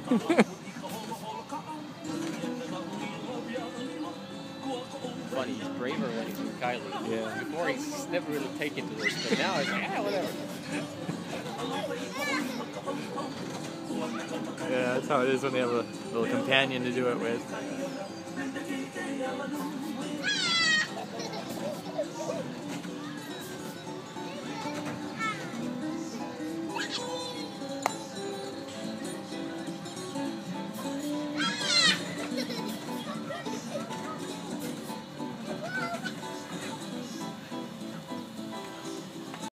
Funny, he's braver when he's with Kylie. Yeah. Before he's never really taken to this, but now he's like, ah, whatever. Yeah, that's how it is when they have a little companion to do it with.